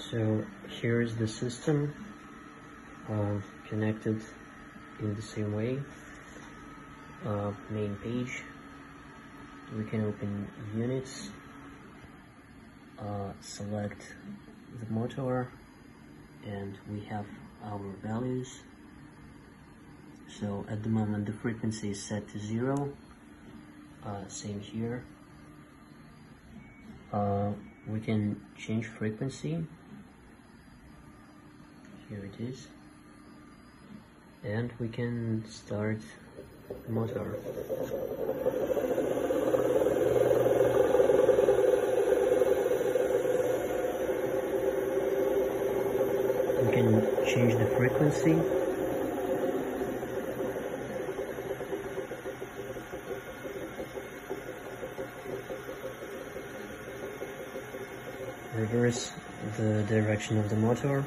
So here's the system connected in the same way. Main page. We can open units, select the motor, and we have our values. So at the moment the frequency is set to 0. Same here. We can change frequency. Here it is. And we can start the motor. We can change the frequency. Reverse the direction of the motor.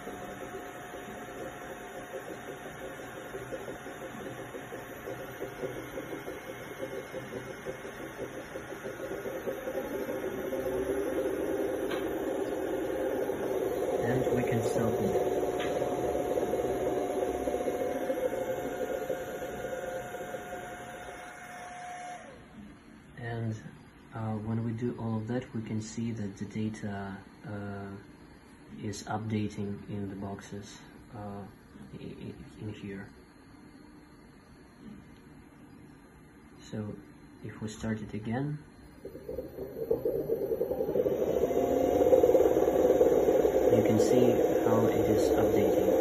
And we can stop it. And when we do all of that, we can see that the data is updating in the boxes in here. So if we start it again, you can see how it is updating.